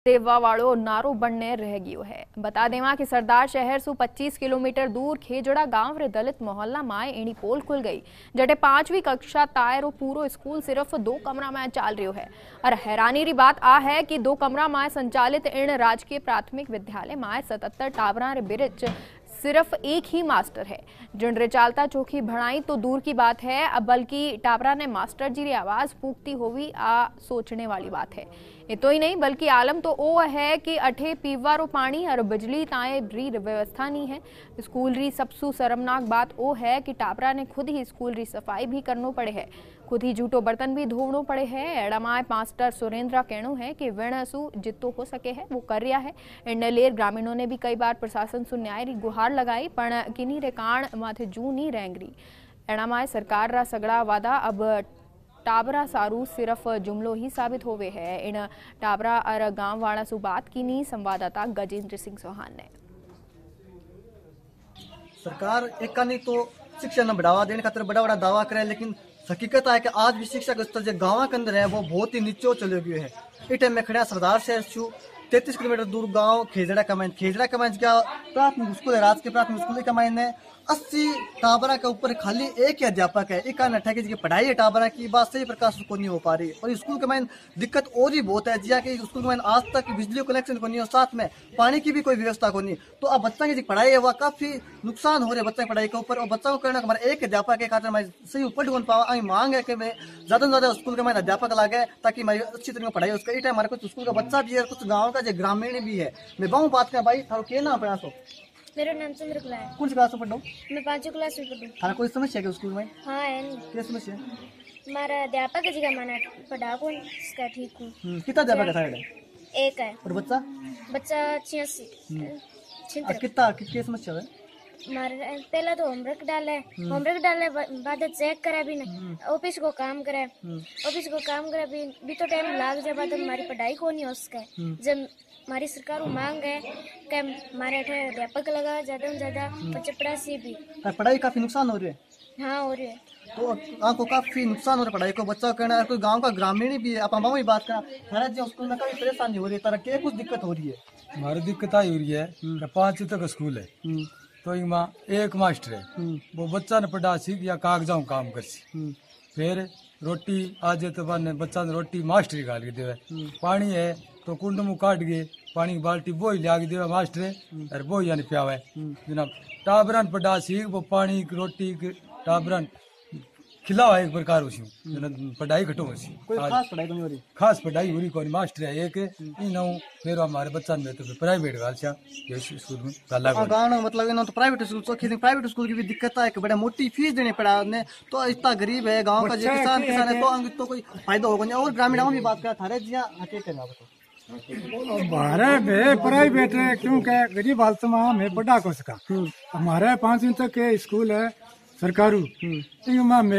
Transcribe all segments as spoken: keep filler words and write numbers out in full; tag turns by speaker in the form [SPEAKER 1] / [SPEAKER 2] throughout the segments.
[SPEAKER 1] देवावाड़ो नारो बनने रह गयो है। बता देवा कि सरदार शहर सु पच्चीस किलोमीटर दूर खेजड़ा गांव रे दलित मोहल्ला माए एनी पोल खुल गई जटे पांचवी कक्षा तायरो पूरो स्कूल सिर्फ दो कमरा में चाल रही है। और हैरानी री बात आ है कि दो कमरा में संचालित इन राजकीय प्राथमिक विद्यालय माए सतहत्तर टावरा रे बिरिच सिर्फ एक ही मास्टर है जिनरे चालता चोखी भणाई तो दूर की बात है, अब बल्कि टावरा ने मास्टर जी री आवाज फूकती होवी आ सोचने वाली बात है। ये तो ही नहीं बल्कि आलम तो ओ है कि अठे पीवा रो पानी और बिजली ताए री व्यवस्था नहीं है। स्कूल री सबसु शर्मनाक बात ओ है कि टावरा ने खुद ही स्कूल री सफाई भी करनो पड़े है, खुद ही जूठो बर्तन भी धोवनो पड़े है। एड़माए मास्टर सुरेंद्र कहनो है कि विणसु जितो हो सके है वो कर रिया है। इंडलेर ग्रामीणों ने भी कई बार प्रशासन सु न्याय री गुहार लगाई पण किन्हीं रे कान माथे जू नहीं रेंगरी। एड़माए सरकार रा सगड़ा वादा अब टाबरा सारू सिर्फ जुमलो ही साबित होवे है। इन टाबरा और गांव वाला सु बात की नी संवाददाता गजेंद्र सिंह चौहान ने।
[SPEAKER 2] सरकार एक नहीं तो शिक्षा न बढ़ावा देने खातिर बड़ा बड़ा दावा करे, लेकिन हकीकत है कि आज भी शिक्षा का स्तर जो गाँव के अंदर है वो बहुत ही नीचे चले गए है। इस टाइम में खड़ा सरदार शहर छू तैतीस किलोमीटर दूर गांव खेजड़ा कमाइन खेजड़ा कमाइन क्या प्राथमिक स्कूल है, राजकीय प्राथमिक स्कूल कमाइन है। अस्सी टाबरा के ऊपर खाली एक ही अध्यापक है। एक कारण अट्ठाईस की पढ़ाई है टाबरा की बात सही प्रकार से को नहीं हो पा रही और स्कूल के माइन दिक्कत और भी बहुत है जिया कि स्कूल के माइन आज तक बिजली कनेक्शन को नहीं और साथ में पानी की भी कोई व्यवस्था को नहीं। तो अब बच्चा की जो पढ़ाई है वह काफी नुकसान हो रहा है बच्चा की पढ़ाई के ऊपर और बच्चा को करना हमारे एक अध्यापक के खातिर मैं सही ऊपर ढूंढ पावा मांग है कि मैं ज्यादा से ज्यादा स्कूल के माइन अध्यापक लागे ताकि मैं अच्छी तरह पढ़ाई उसका इस टाइम हमारे कुछ स्कूल का बच्चा भी है, कुछ गाँव का जो ग्रामीण भी है। मैं बहु बात कर भाई थारो के नाम पढ़ा सो?
[SPEAKER 3] मेरा नाम चंद्रकला है।
[SPEAKER 2] कौन सी क्लास में पढ़ो?
[SPEAKER 3] मैं पांचवी क्लास में पढ़ूं।
[SPEAKER 2] थारा कोई समस्या है स्कूल में?
[SPEAKER 3] हाँ है नहीं।
[SPEAKER 2] क्या समस्या?
[SPEAKER 3] हमारा अध्यापक जी का माना पढ़ा कौन इसका ठीक हूँ।
[SPEAKER 2] कितना अध्यापक है थारे?
[SPEAKER 3] एक है।
[SPEAKER 2] और बच्चा?
[SPEAKER 3] बच्चा छियासी।
[SPEAKER 2] कितना कितनी समस्या है?
[SPEAKER 3] हमारे पहला तो होमवर्क डाला है, होमवर्क डाले बाद चेक करा भी ना, ऑफिस को काम करा, ऑफिस को काम करा भी भी तो टाइम लाग जाए बाद हमारी पढ़ाई को नहीं हो सके। जब हमारी सरकार को मांग है कि हमारे अध्यापक लगा ज्यादा से ज्यादा पचपड़ा से भी
[SPEAKER 2] पढ़ाई काफी नुकसान हो रही है।
[SPEAKER 3] हाँ हो रही है।
[SPEAKER 2] तो आपको काफी नुकसान हो रहा है पढ़ाई को, बच्चा कहना है कोई गांव का ग्रामीण भी है। आप हम बात करा हमारे जो स्कूल में काफी परेशानी हो रही है, तरह के कुछ दिक्कत हो रही है।
[SPEAKER 4] हमारी दिक्कत आई हो रही है कि पांच तक स्कूल है तो एक मास्टर है वो बच्चा ने पढ़ा सीख या कागजाऊ काम कर सी, फिर रोटी आज तो बने बच्चा ने रोटी मास्टर गाल के देवे, पानी है तो कुंड मुँह काट गए पानी की बाल्टी वो ही लिया के देवे मास्टर और वो ही पियावे जनाब। टाबरन पढ़ा सीख वो पानी रोटी टाबरन खिलावा एक प्रकार उसी पढ़ाई घटो उसी
[SPEAKER 2] कोई खास पढ़ाई नहीं हो रही।
[SPEAKER 4] खास पढ़ाई हो रही कोई मास्टर है एक ही ना फिर हमारे बच्चा में तो प्राइवेट गाल छा स्कूल में गाला
[SPEAKER 2] गाना मतलब इन तो प्राइवेट स्कूल तो खेती प्राइवेट स्कूल की भी दिक्कत है कि बड़ा मोटी फीस देने पड़ा ने तो इतना गरीब है गांव का जो किसान किसान है तो तो कोई फायदा होगा नहीं। और ग्रामीण भी बात करा थारे जिया हके करना बताओ
[SPEAKER 5] हमारे में प्राइवेट है क्योंकि गरीब हालत में हमें पढ़ा को सका। हमारे पांचवीं तक के स्कूल है सरकारू में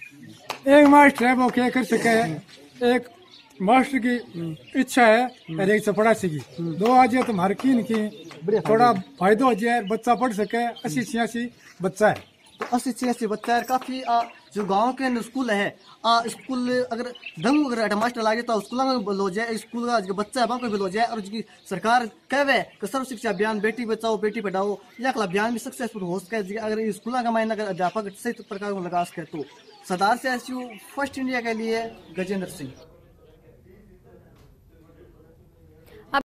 [SPEAKER 5] एक मास्टर है वो क्या कर सके, एक मास्टर की इच्छा है और एक से पढ़ा सकी दो आज तो हमारे की की थोड़ा फायदा हो जाए बच्चा पढ़ सके। अस्सी छियासी बच्चा है
[SPEAKER 2] तो अस्सी छियासी बच्चा है काफी आ, जो गांव के अंदर स्कूल है आ, स्कूल अगर ढंग अगर मास्टर लागे तो स्कूल में लो जाए स्कूल का जो बच्चा है वहाँ को भी लो जाए और उसकी सरकार कहवे कि सर्व शिक्षा अभियान बेटी बचाओ बेटी पढ़ाओ या अभियान भी सक्सेसफुल हो सके। अगर स्कूल का मायने अगर अध्यापक सही प्रकार को लगा सके तो सरदार से फर्स्ट इंडिया के लिए गजेंद्र सिंह।